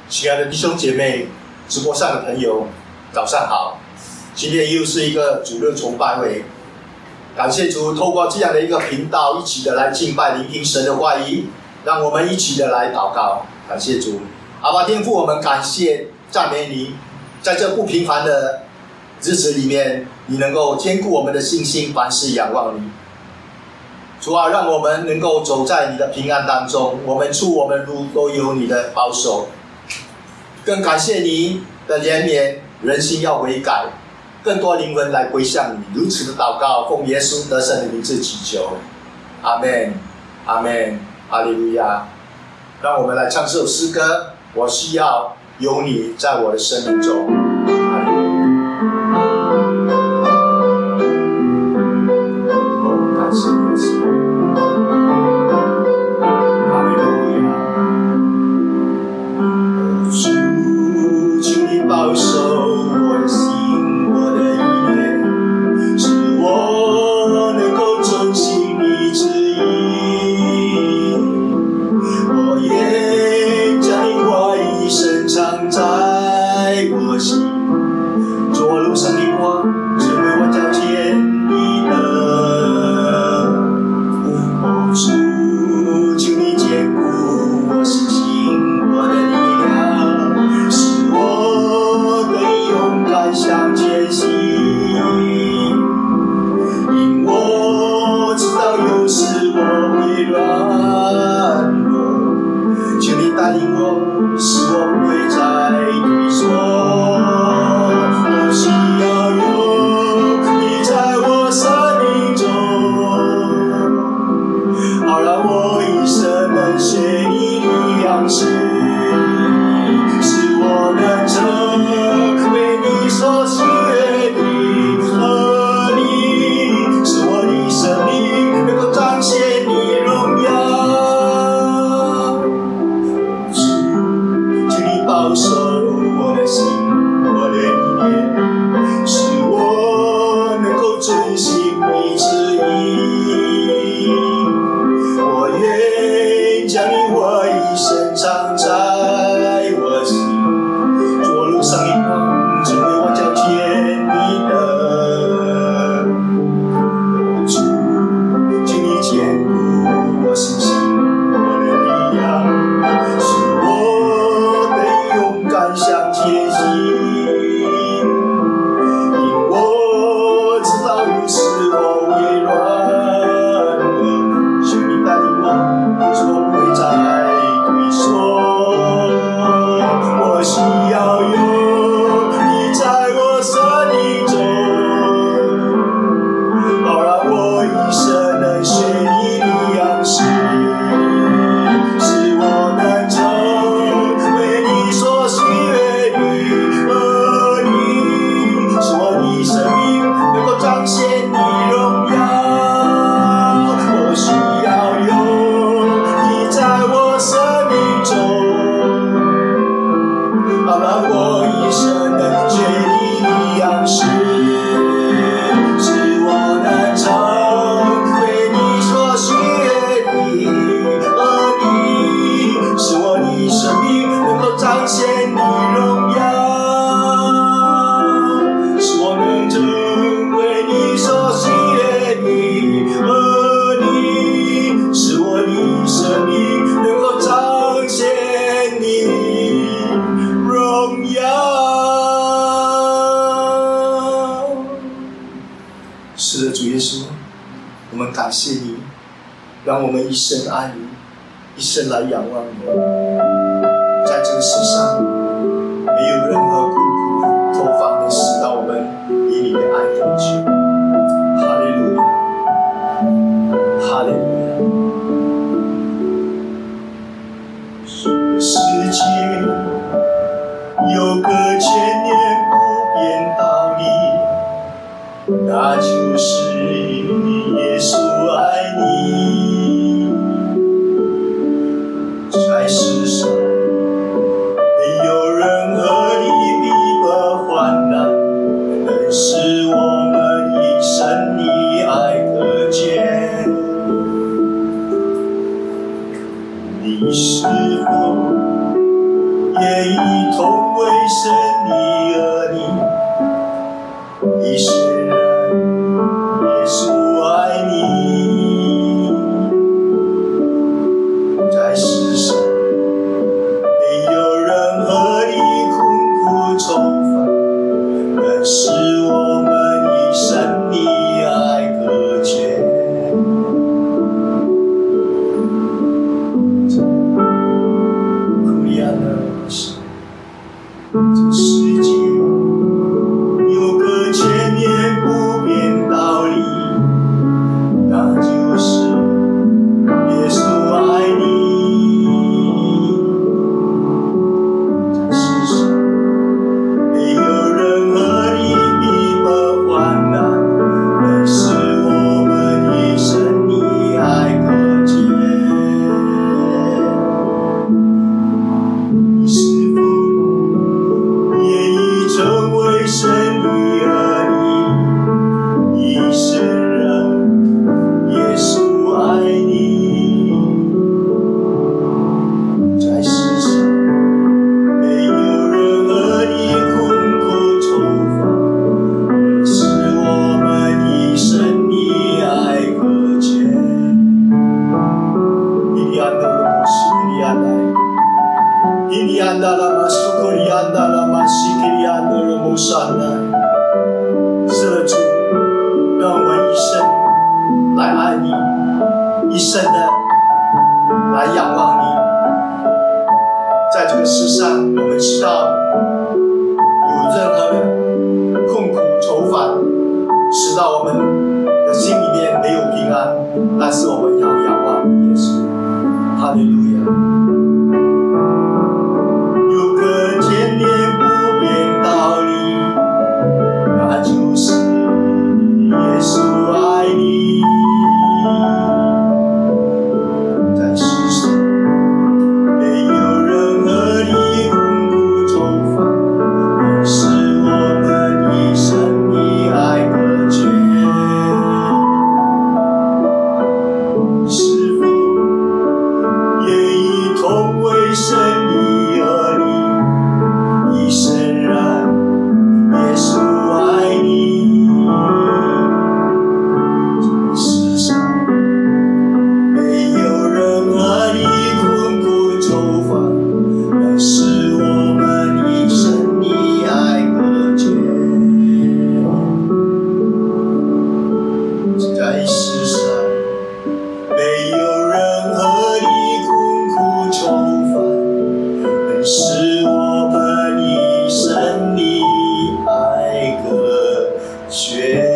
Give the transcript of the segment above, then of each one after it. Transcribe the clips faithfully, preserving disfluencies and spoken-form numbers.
亲爱的弟兄姐妹，直播上的朋友，早上好！今天又是一个主日崇拜会，感谢主，透过这样的一个频道，一起的来敬拜、聆听神的话语，让我们一起的来祷告。感谢主，阿爸天父，我们感谢、赞美你，在这不平凡的日子里面，你能够坚固我们的信心，凡事仰望你。主啊，让我们能够走在你的平安当中，我们出我们入都有你的保守。更感谢你的怜悯，人心要悔改，更多灵魂来归向你。如此的祷告，奉耶稣得胜的名字祈求，阿们，阿们，哈利路亚。让我们来唱这首诗歌，我需要有你在我的生命中。感谢耶稣。保守我的心，我的意念，使我能够遵行你旨意。我也将你话语深藏在我心，做我路上的光，成为我脚前的灯。哦，主，求你坚固我信心，我的力量，使我勇敢向前行，因我知道有时我会软弱，求你带领我，使我不会再退缩。我需要有你在我生命中，好让我一生能学你的样式，使我能成为你所喜悦的儿女，使我的生命能够彰显你荣耀。主，请你保守我的心，我的意念，使我能够遵行你旨意。我愿将你话语深藏在我心，做路上的光，成为我脚前的灯。主，请你坚固我信心，我的力量，使我能勇敢向前行。因我知道有时我会软弱，求你带领我，使我不会再退缩。我需要有你在我生命中，好让我一生能学你的样式，使我能成为你所喜悦的儿女，使我的生命能够彰显你荣耀。我需要有你在我生命中，好让我一生能学你的样式，使我能成为你所喜悦的儿女，使我的生命能够彰显你荣耀，使我能成为你所喜悦的儿女，使我的生命能够彰显你荣耀。是的，主耶稣，我们感谢你，让我们一生爱你，一生来仰望你。在这个世上，没有任何困苦、托方能使到我们以你的爱得救。哈利路亚，哈利路亚。世界有个千年不变道理，那就是耶稣爱你。在世上没有任何的逼迫患难能使我们一生的爱可见。你是否也上来。是的，主，让我们一生来爱你，一生的来仰望你。在这个世上，我们知道有任何的困苦愁烦，使到我们的心里面没有平安，但是我们要仰望耶稣。哈利路亚！有个千年不变道理，那就是耶稣爱你。在世上没有任何的困苦愁烦，能使我们一生的爱隔绝。是否愿意同为神的儿女，一生让耶稣爱你？这世上没有任何的困苦愁烦，能使我们一生的爱隔绝。在世上没有任何的困苦愁烦，能使我们一生的爱隔绝。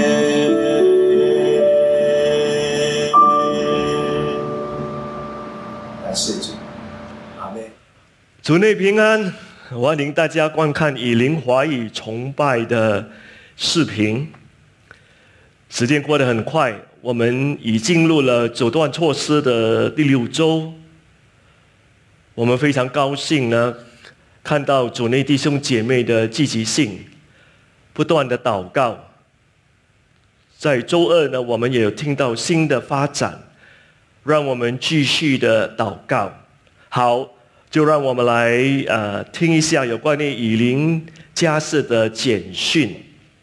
感谢主，阿们。 主内平安，欢迎大家观看以灵华语崇拜的视频。时间过得很快，我们已进入了阻断措施的第六周。我们非常高兴呢，看到主内弟兄姐妹的积极性，不断的祷告。在周二呢，我们也有听到新的发展，让我们继续的祷告。好，就让我们来呃听一下有关于以灵家事的简讯。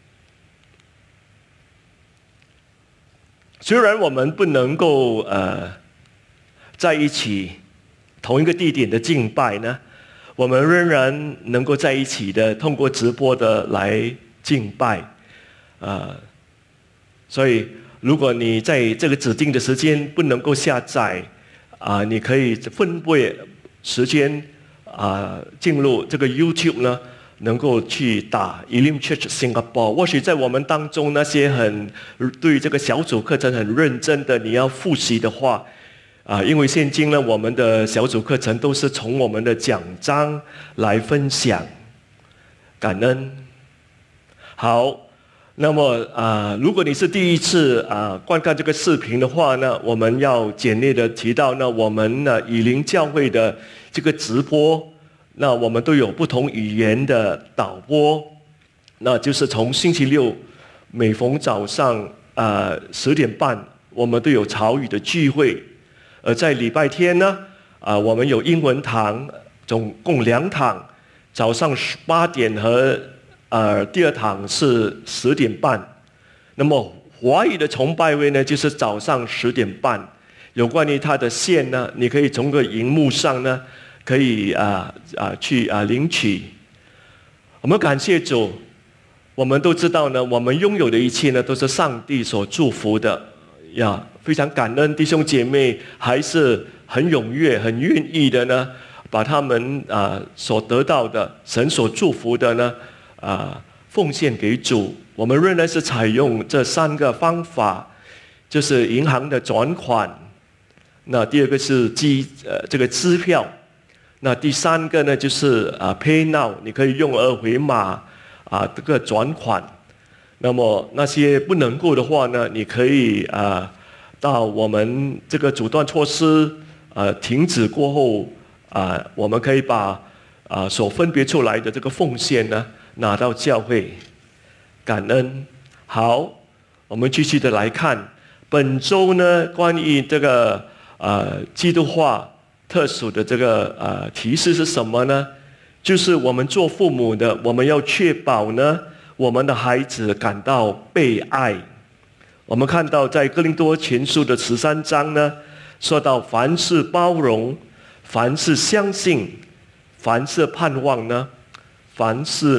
虽然我们不能够呃在一起同一个地点的敬拜呢，我们仍然能够在一起的通过直播的来敬拜，呃，所以如果你在这个指定的时间不能够下载，啊、呃，你可以分配时间啊、呃、进入这个 YouTube 呢，能够去打 Elim Church Singapore。或许在我们当中那些很对这个小组课程很认真的，你要复习的话，啊，因为现今呢，我们的小组课程都是从我们的讲章来分享，感恩。好，那么啊，如果你是第一次啊观看这个视频的话呢，我们要简略的提到呢，我们呢以灵教会的这个直播，那我们都有不同语言的导播，那就是从星期六每逢早上啊十点半，我们都有潮语的聚会。而在礼拜天呢，啊，我们有英文堂，总共两堂，早上八点和呃第二堂是十点半。那么华语的崇拜会呢，就是早上十点半。有关于它的线呢，你可以从个荧幕上呢，可以啊啊去啊领取。我们感谢主，我们都知道呢，我们拥有的一切呢，都是上帝所祝福的呀。非常感恩弟兄姐妹还是很踊跃、很愿意的呢，把他们啊、呃、所得到的神所祝福的呢啊、呃、奉献给主。我们仍然是采用这三个方法，就是银行的转款，那第二个是机呃这个支票，那第三个呢就是啊 Pay Now， 你可以用二维码啊这个转款。那么那些不能够的话呢，你可以啊。到我们这个阻断措施呃停止过后啊、呃，我们可以把啊、呃、所分别出来的这个奉献呢拿到教会，感恩。好，我们继续的来看本周呢关于这个呃基督化特殊的这个呃提示是什么呢？就是我们做父母的，我们要确保呢我们的孩子感到被爱。我们看到在哥林多前书的十三章呢，说到凡事包容，凡事相信，凡事盼望呢，凡事呢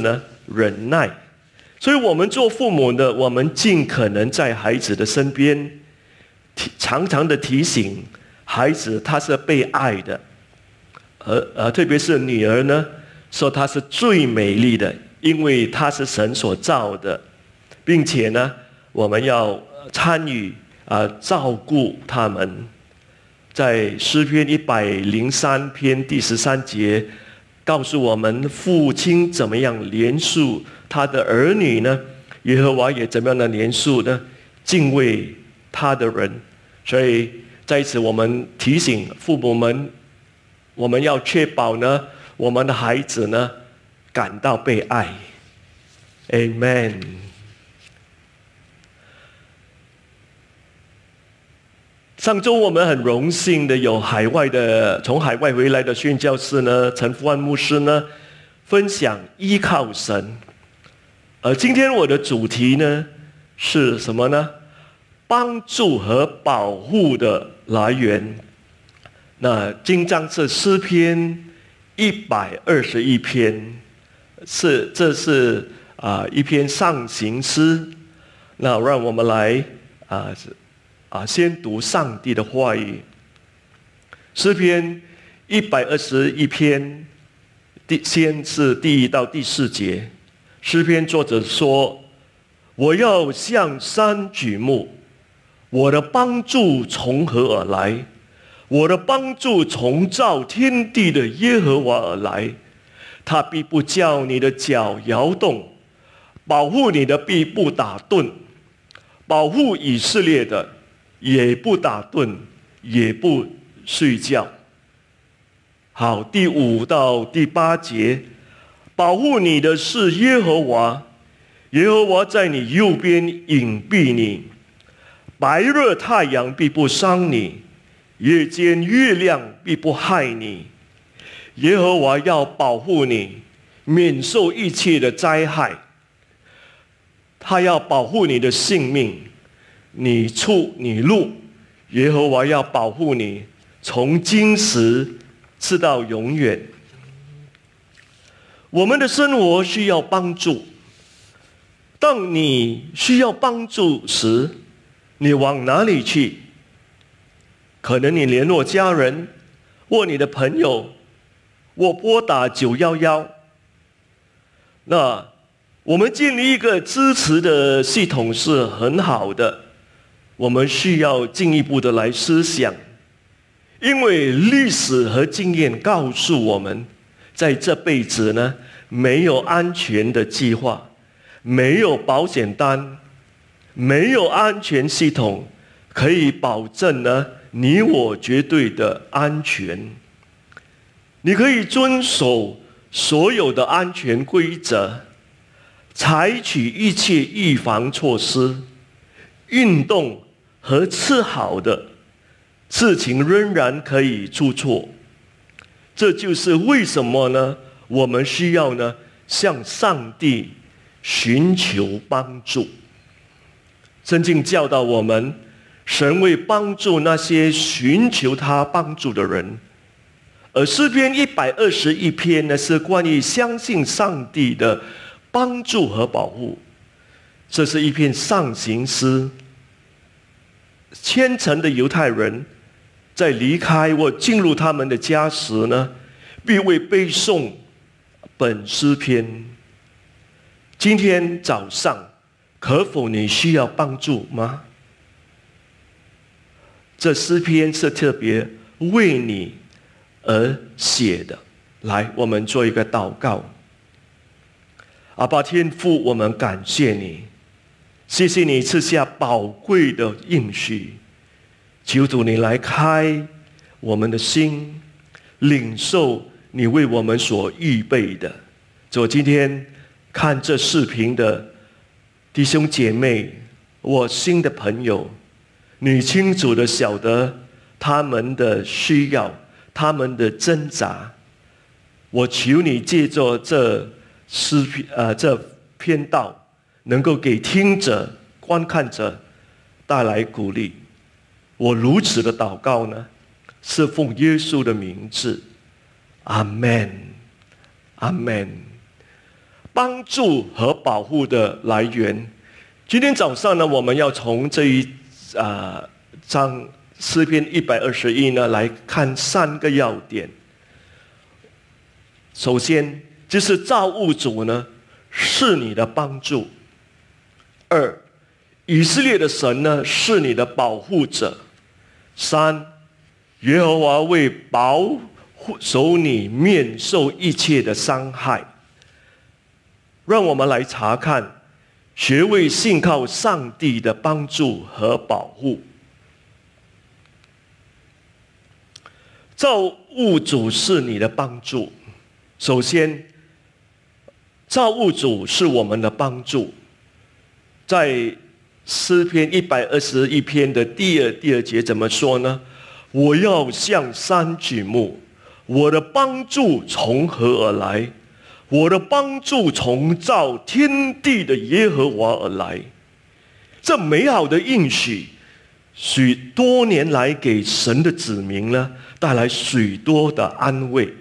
忍耐。所以我们做父母的，我们尽可能在孩子的身边，常常的提醒孩子他是被爱的，而而特别是女儿呢，说她是最美丽的，因为她是神所造的，并且呢，我们要参与啊、呃、照顾他们。在诗篇一百零三篇第十三节，告诉我们父亲怎么样怜恤他的儿女呢？耶和华也怎么样的怜恤呢？敬畏他的人。所以在此，我们提醒父母们，我们要确保呢，我们的孩子呢感到被爱。Amen。上周我们很荣幸的有海外的从海外回来的宣教士呢，陈福安牧师呢，分享依靠神。而今天我的主题呢是什么呢？帮助和保护的来源。那经章是诗篇一百二十一篇，是这是啊、呃、一篇上行诗。那让我们来啊。呃啊，先读上帝的话语。诗篇一百二十一篇，第先是第一到第四节。诗篇作者说：“我要向山举目，我的帮助从何而来？我的帮助从造天地的耶和华而来。他必不叫你的脚摇动，保护你的必不打盹，保护以色列的。”也不打盹，也不睡觉。好，第五到第八节，保护你的是耶和华，耶和华在你右边隐蔽你，白日太阳必不伤你，夜间月亮必不害你。耶和华要保护你，免受一切的灾害。他要保护你的性命。你出你入，耶和华要保护你，从今时直到永远。我们的生活需要帮助，当你需要帮助时，你往哪里去？可能你联络家人，或你的朋友，或拨打九一一。那我们建立一个支持的系统是很好的。我们需要进一步的来思想，因为历史和经验告诉我们，在这辈子呢，没有安全的计划，没有保险单，没有安全系统可以保证呢你我绝对的安全。你可以遵守所有的安全规则，采取一切预防措施，运动和吃好的，事情仍然可以出错。这就是为什么呢？我们需要呢向上帝寻求帮助。圣经教导我们，神会帮助那些寻求他帮助的人。而诗篇一百二十一篇呢，是关于相信上帝的帮助和保护。这是一篇上行诗。虔诚的犹太人在离开或进入他们的家时呢，必会背诵本诗篇。今天早上，可否你需要帮助吗？这诗篇是特别为你而写的。来，我们做一个祷告。阿爸天父，我们感谢你。谢谢你赐下宝贵的应许，求主你来开我们的心，领受你为我们所预备的。主，今天看这视频的弟兄姐妹，我新的朋友，你清楚的晓得他们的需要，他们的挣扎。我求你借着这诗篇呃这篇道，能够给听者、观看者带来鼓励。我如此的祷告呢，是奉耶稣的名字，阿们，阿们。 帮助和保护的来源。今天早上呢，我们要从这一啊、呃、章诗篇一百二十一呢来看三个要点。首先就是造物主呢是你的帮助；二，以色列的神呢是你的保护者；三，耶和华为保守你免受一切的伤害。让我们来查看，学会信靠上帝的帮助和保护。造物主是你的帮助。首先，造物主是我们的帮助。在诗篇一百二十一篇的第二第二节怎么说呢？我要向山举目，我的帮助从何而来？我的帮助从造天地的耶和华而来。这美好的应许，许多年来给神的子民呢，带来许多的安慰。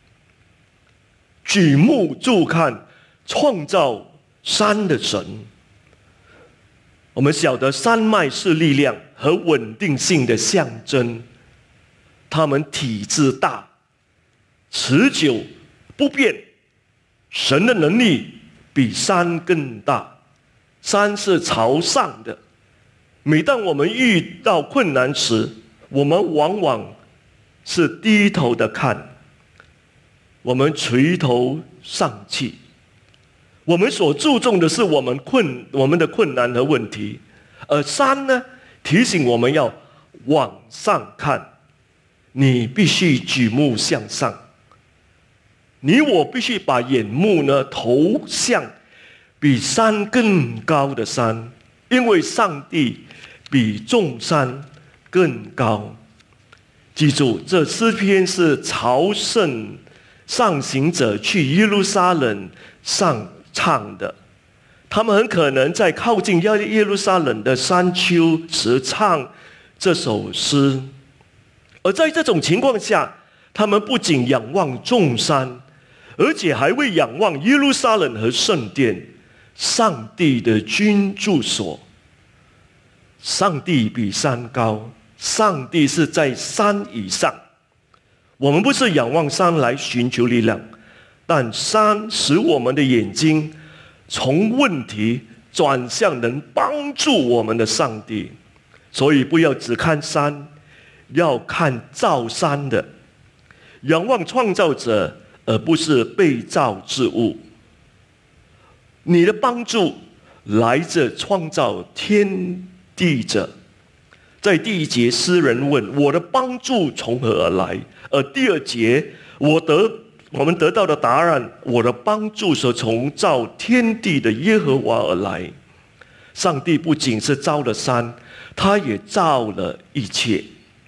举目注看创造山的神，我们晓得山脉是力量和稳定性的象征，它们体积大、持久不变。神的能力比山更大，山是朝上的。每当我们遇到困难时，我们往往是低头的看，我们垂头丧气。我们所注重的是我们困我们的困难和问题，而山呢，提醒我们要往上看，你必须举目向上。你我必须把眼目呢投向比山更高的山，因为上帝比众山更高。记住，这诗篇是朝圣上行者去耶路撒冷上唱的，他们很可能在靠近耶路撒冷的山丘时唱这首诗。而在这种情况下，他们不仅仰望众山，而且还会仰望耶路撒冷和圣殿，上帝的居住所。上帝比山高，上帝是在山以上。我们不是仰望山来寻求力量，但山使我们的眼睛从问题转向能帮助我们的上帝。所以不要只看山，要看造山的，仰望创造者，而不是被造之物。你的帮助来自创造天地者。在第一节，诗人问：“我的帮助从何而来？”而第二节，我得我们得到的答案：我的帮助是从造天地的耶和华而来。上帝不仅是造了山，他也造了一切。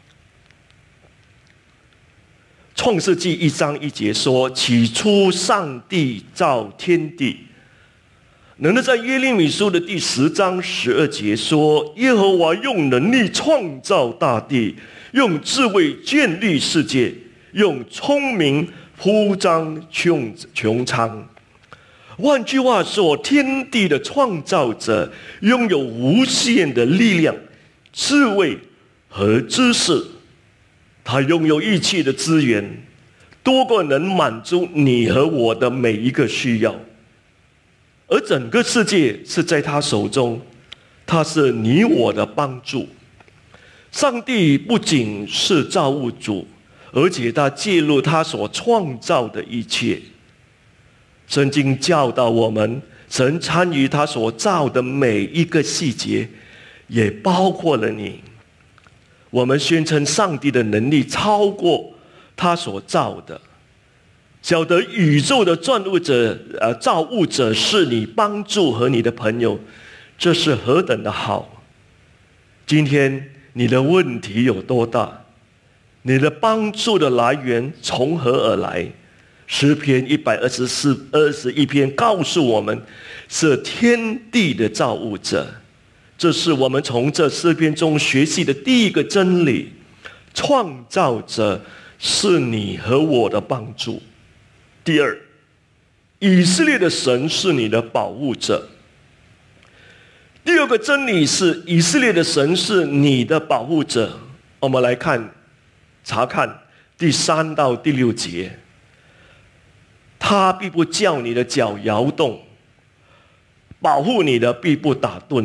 创世纪一章一节说：“起初上帝造天地。”然后在耶利米书的第十章十二节说：“耶和华用能力创造大地，用智慧建立世界，用聪明铺张穹穹苍。”换句话说，天地的创造者拥有无限的力量、智慧和知识。他拥有一切的资源，多过能满足你和我的每一个需要。而整个世界是在他手中，他是你我的帮助。上帝不仅是造物主，而且他介入他所创造的一切。圣经教导我们，神参与他所造的每一个细节，也包括了你。我们宣称上帝的能力超过他所造的，晓得宇宙的造物者、呃，造物者是你帮助和你的朋友，这是何等的好！今天你的问题有多大？你的帮助的来源从何而来？诗篇一百二十四、二十一篇告诉我们，是天地的造物者。这是我们从这诗篇中学习的第一个真理：创造者是你和我的帮助。第二， 以色列的神是你的保护者。第二个真理是，以色列的神是你的保护者。我们来看查看第三到第六节，他必不叫你的脚摇动，保护你的必不打盹，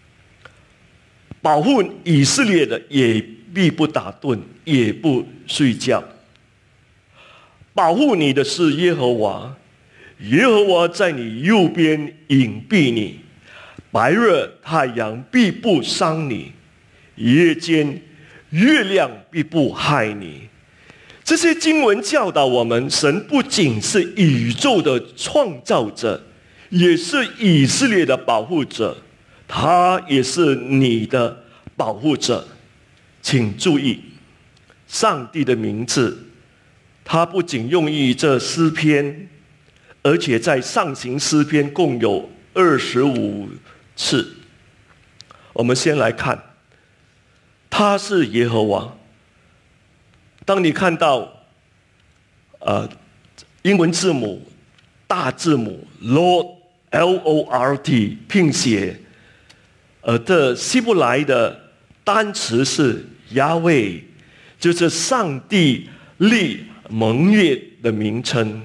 保护以色列的也必不打盹，也不睡觉。保护你的是耶和华，耶和华在你右边隐蔽你，白日太阳必不伤你，夜间月亮必不害你。这些经文教导我们，神不仅是宇宙的创造者，也是以色列的保护者，他也是你的保护者。请注意，上帝的名字，他不仅用于这诗篇，而且在上行诗篇共有二十五次。我们先来看，他是耶和华。当你看到呃英文字母大字母 Lord L O R D 拼写，呃的希伯来的单词是亚威，就是上帝立盟约的名称。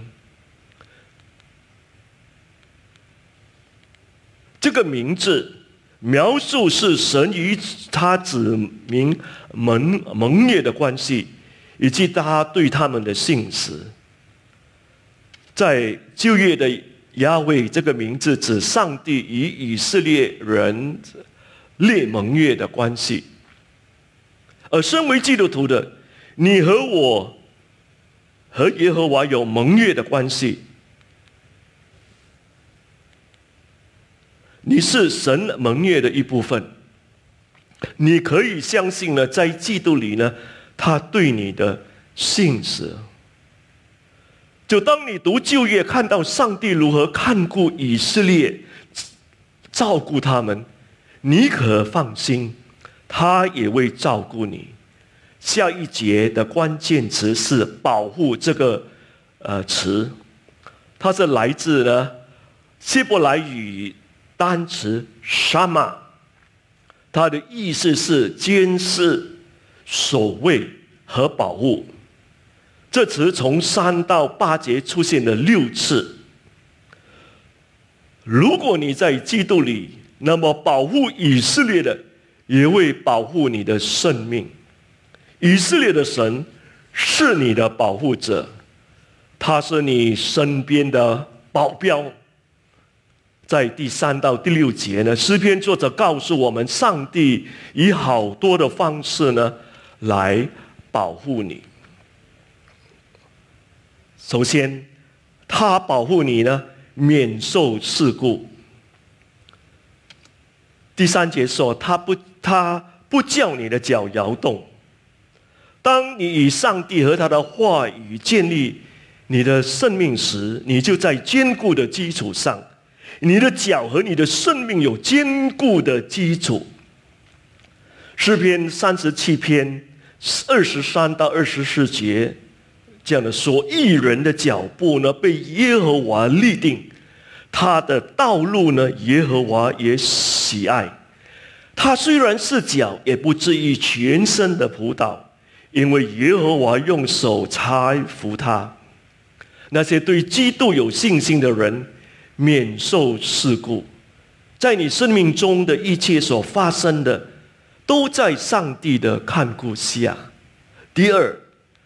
这个名字描述是神与他子民盟盟约的关系，以及他对他们的信实。在旧约的亚威这个名字指上帝与以色列人立盟约的关系。而身为基督徒的你和我和耶和华有盟约的关系，你是神盟约的一部分。你可以相信呢，在基督里呢，他对你的信实。就当你读旧约，看到上帝如何看顾以色列，照顾他们，你可放心，他也会照顾你。下一节的关键词是保护这个呃词，它是来自呢希伯来语单词 shama， 它的意思是监视、守卫和保护。这词从三到八节出现了六次。如果你在基督里，那么保护以色列的也会保护你的生命。以色列的神是你的保护者，他是你身边的保镖。在第三到第六节呢，诗篇作者告诉我们，上帝以好多的方式呢来保护你。首先，他保护你呢免受事故。第三节说，他不他不叫你的脚摇动。当你与上帝和他的话语建立你的生命时，你就在坚固的基础上，你的脚和你的生命有坚固的基础。诗篇三十七篇二十三到二十四节这样的说，义人的脚步呢被耶和华立定，他的道路呢耶和华也喜爱。他虽然是脚，也不至于全身的扑倒，因为耶和华用手搀扶他。那些对基督有信心的人免受事故。在你生命中的一切所发生的，都在上帝的看顾下。第二，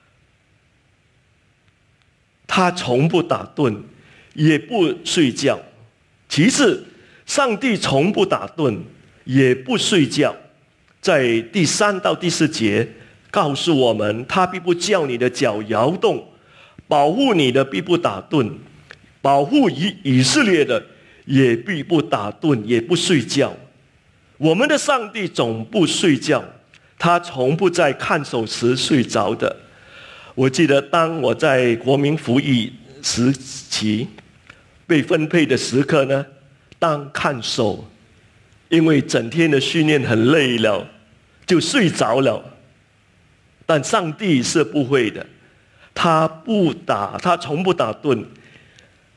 他从不打盹，也不睡觉。其次，上帝从不打盹，也不睡觉。在第三到第四节告诉我们，他必不叫你的脚摇动，保护你的必不打盹，保护以以色列的也必不打盹，也不睡觉。我们的上帝总不睡觉，他从不在看守时睡着的。我记得当我在国民服役时期被分配的时刻呢，当看守，因为整天的训练很累了，就睡着了。但上帝是不会的，他不打，他从不打盹。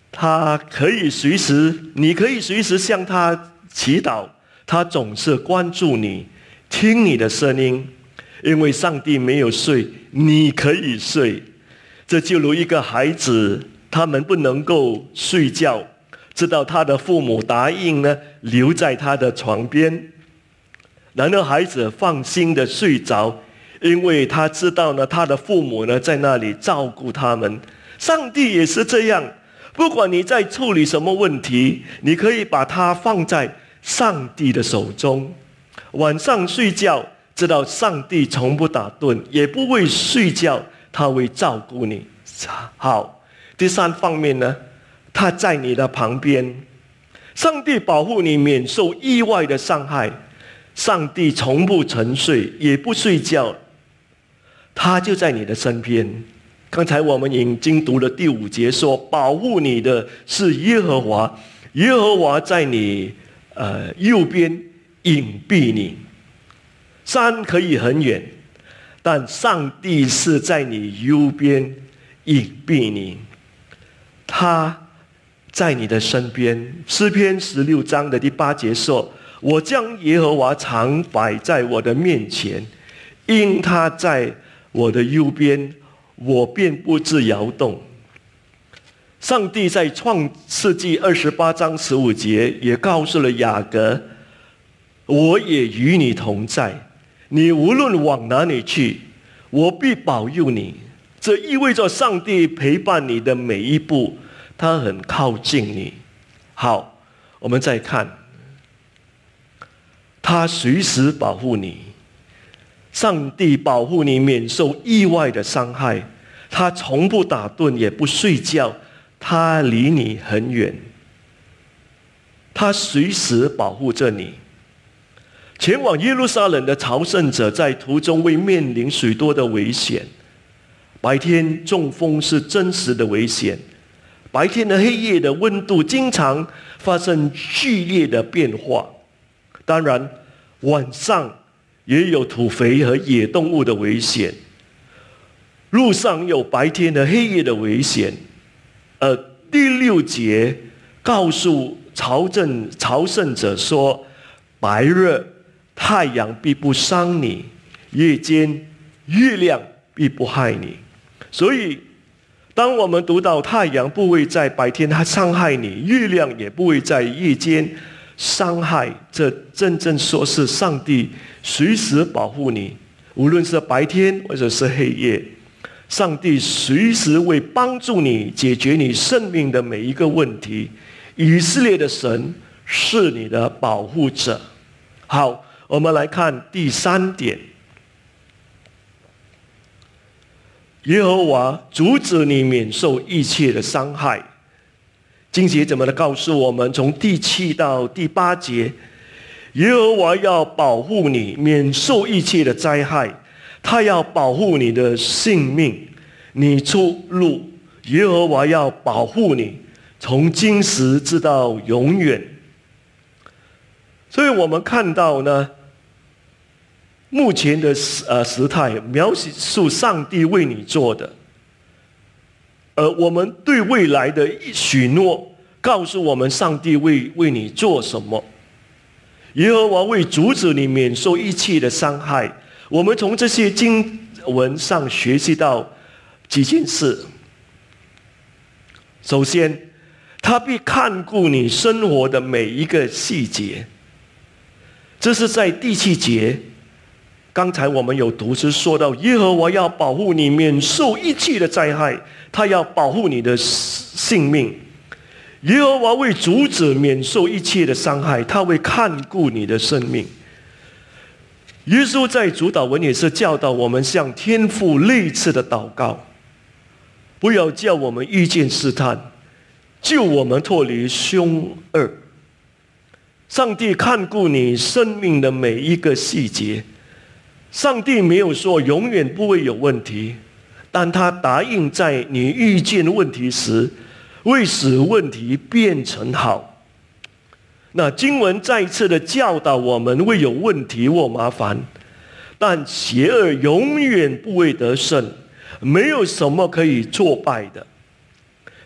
他可以随时，你可以随时向他祈祷，他总是关注你，听你的声音。因为上帝没有睡，你可以睡。这就如一个孩子，他们不能够睡觉，直到他的父母答应呢，留在他的床边。然后孩子放心的睡着，因为他知道呢，他的父母呢在那里照顾他们。上帝也是这样，不管你在处理什么问题，你可以把它放在上帝的手中。晚上睡觉，知道上帝从不打盹，也不会睡觉，他会照顾你。好，第三方面呢，他在你的旁边，上帝保护你免受意外的伤害。上帝从不沉睡，也不睡觉，他就在你的身边。刚才我们已经读了第五节说，保护你的是耶和华，耶和华在你呃右边隐蔽你。山可以很远，但上帝是在你右边隐蔽你，他在你的身边。诗篇十六章的第八节说，我将耶和华常摆在我的面前，因他在我的右边，我便不致摇动。上帝在创世纪二十八章十五节也告诉了雅各，我也与你同在，你无论往哪里去，我必保佑你。这意味着上帝陪伴你的每一步，他很靠近你。好，我们再看，他随时保护你。上帝保护你免受意外的伤害，他从不打盹也不睡觉，他离你很远，他随时保护着你。前往耶路撒冷的朝圣者在途中会面临许多的危险。白天中风是真实的危险，白天的黑夜的温度经常发生剧烈的变化。当然，晚上也有土肥和野动物的危险，路上有白天的黑夜的危险。呃，第六节告诉朝政朝圣者说，白日太阳必不伤你，夜间月亮必不害你。所以当我们读到太阳不会在白天伤害你，月亮也不会在夜间伤害，这真正说是上帝随时保护你，无论是白天或者是黑夜，上帝随时会帮助你解决你生命的每一个问题。以色列的神是你的保护者。好，我们来看第三点，耶和华阻止你免受一切的伤害。经节怎么的告诉我们，从第七到第八节，耶和华要保护你免受一切的灾害，他要保护你的性命，你出路，耶和华要保护你，从今时直到永远。所以我们看到呢，目前的呃时态描述上帝为你做的，而我们对未来的许诺告诉我们上帝为为你做什么。耶和华为阻止你免受一切的伤害。我们从这些经文上学习到几件事。首先，他必看顾你生活的每一个细节。这是在第七节，刚才我们有读是说到，耶和华要保护你免受一切的灾害，他要保护你的性命。耶和华为阻止免受一切的伤害，他会看顾你的生命。耶稣在主祷文也是教导我们向天父类似的祷告，不要叫我们遇见试探，救我们脱离凶恶。上帝看顾你生命的每一个细节。上帝没有说永远不会有问题，但他答应在你遇见问题时会使问题变成好。那经文再一次的教导我们，会有问题或麻烦，但邪恶永远不会得胜，没有什么可以挫败的。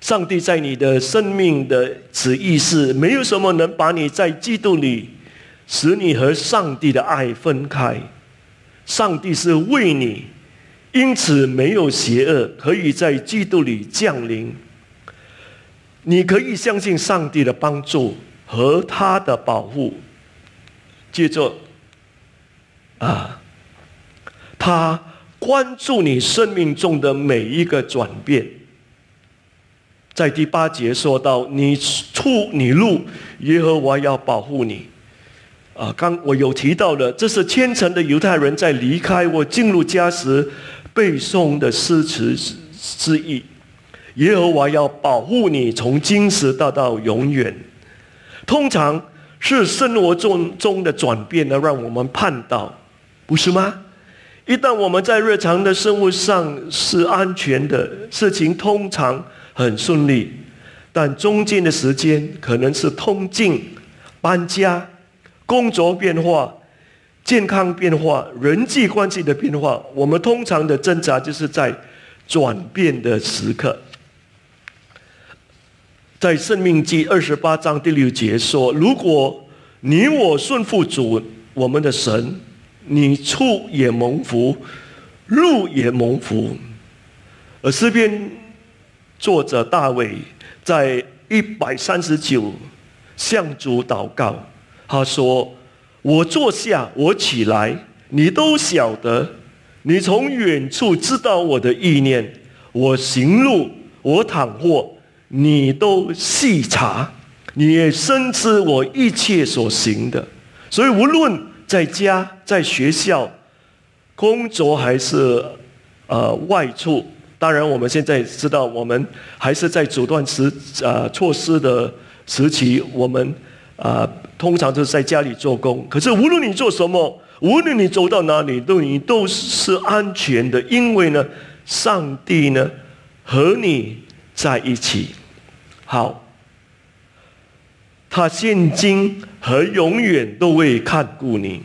上帝在你的生命的旨意是，没有什么能把你在基督里使你和上帝的爱分开。上帝是为你，因此没有邪恶可以在基督里降临。你可以相信上帝的帮助和他的保护。接着啊，他关注你生命中的每一个转变。在第八节说到，你出你入，耶和华要保护你。啊，刚我有提到了，这是虔诚的犹太人在离开我进入家时背诵的诗词之意。耶和华要保护你，从今时到到永远。通常是生活中中的转变呢，让我们盼到，不是吗？一旦我们在日常的生活上是安全的，事情通常很顺利，但中间的时间可能是通境、搬家、工作变化、健康变化、人际关系的变化。我们通常的挣扎就是在转变的时刻。在申命记二十八章第六节说，如果你我顺服主我们的神，你出也蒙福，入也蒙福。而诗篇作者大卫在一百三十九向主祷告，他说，我坐下，我起来，你都晓得，你从远处知道我的意念，我行路，我躺卧，你都细察，你也深知我一切所行的。所以无论在家、在学校、工作还是呃外出，当然我们现在知道，我们还是在阻断时呃措施的时期，我们啊、呃、通常就是在家里做工。可是无论你做什么，无论你走到哪里，都你都是安全的，因为呢，上帝呢和你在一起。好。他现今和永远都会看顾你。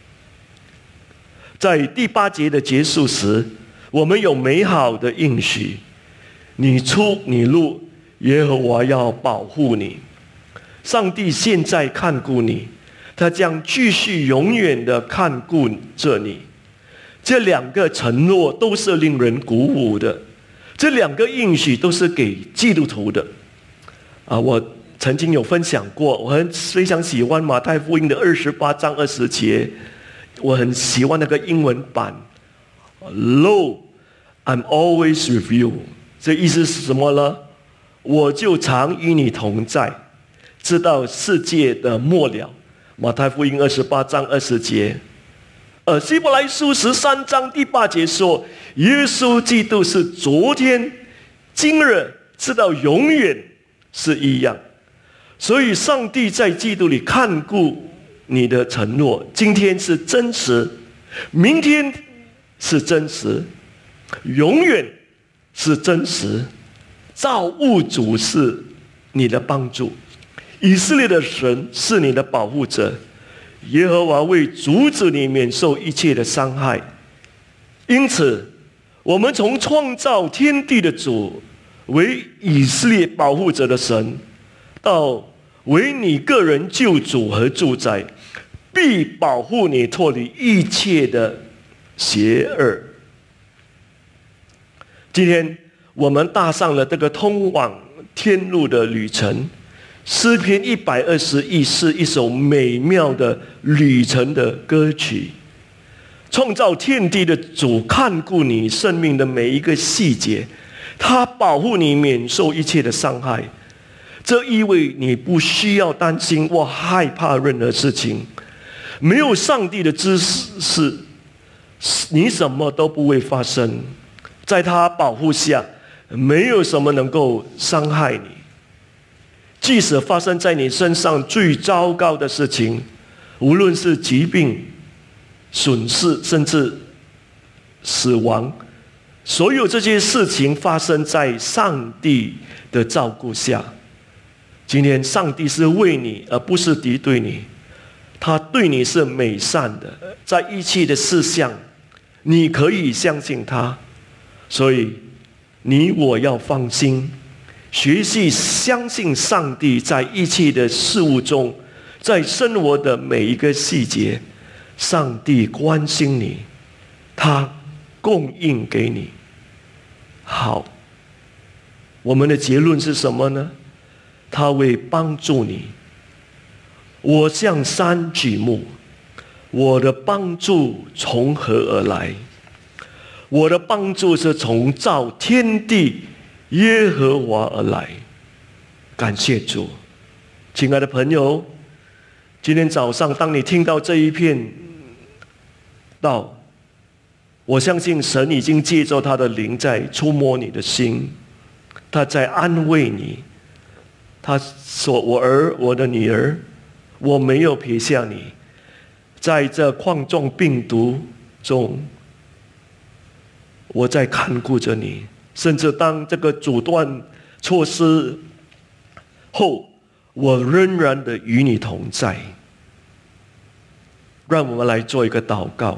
在第八节的结束时，我们有美好的应许：你出你入，耶和华要保护你。上帝现在看顾你，他将继续永远的看顾着你。这两个承诺都是令人鼓舞的，这两个应许都是给基督徒的。啊，我曾经有分享过，我很非常喜欢马太福音的二十八章二十节，我很喜欢那个英文版。Lo, I'm always with you。这意思是什么呢？我就常与你同在，直到世界的末了。马太福音二十八章二十节。呃，希伯来书十三章第八节说，耶稣基督是昨天、今日，直到永远是一样。所以上帝在基督里看顾你的承诺，今天是真实，明天是真实，永远是真实。造物主是你的帮助，以色列的神是你的保护者，耶和华为阻止你免受一切的伤害。因此，我们从创造天地的主为以色列保护者的神，到为你个人救主和主宰，必保护你脱离一切的邪恶。今天我们踏上了这个通往天路的旅程。诗篇一百二十一是一首美妙的旅程的歌曲。创造天地的主看顾你生命的每一个细节，他保护你免受一切的伤害。这意味你不需要担心或害怕任何事情。没有上帝的支持，你什么都不会发生。在他保护下，没有什么能够伤害你。即使发生在你身上最糟糕的事情，无论是疾病、损失，甚至死亡，所有这些事情发生在上帝的照顾下。今天上帝是为你，而不是敌对你。他对你是美善的，在一切的事项，你可以相信他。所以你我要放心， 学习相信上帝在一切的事物中，在生活的每一个细节，上帝关心你，他供应给你。好，我们的结论是什么呢？他会帮助你。我向山举目，我的帮助从何而来？我的帮助是从造天地耶和华而来。感谢主。亲爱的朋友，今天早上当你听到这一片道，我相信神已经借着他的灵在触摸你的心，他在安慰你。他说：我儿，我的女儿，我没有撇下你，在这冠状病毒中，我在看顾着你，甚至当这个阻断措施后，我仍然的与你同在。让我们来做一个祷告。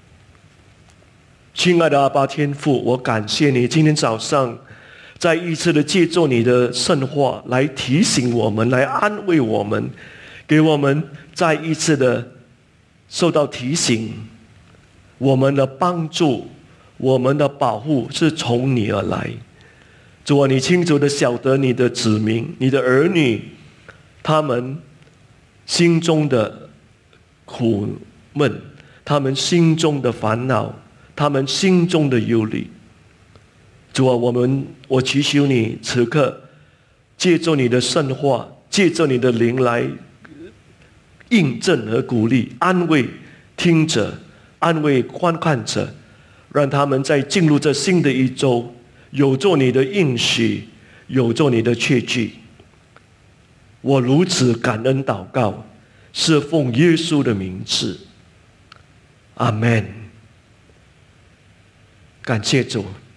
亲爱的阿爸天父，我感谢你今天早上再一次的借助你的圣话来提醒我们，来安慰我们，给我们再一次的受到提醒，我们的帮助，我们的保护是从你而来。主啊，你清楚的晓得你的子民，你的儿女，他们心中的苦闷，他们心中的烦恼，他们心中的忧虑。主啊，我们我祈求你此刻借助你的圣话，借助你的灵来印证和鼓励，安慰听者，安慰观看者，让他们在进入这新的一周，有着你的应许，有着你的确据。我如此感恩祷告，是奉耶稣的名字，阿们。感谢主。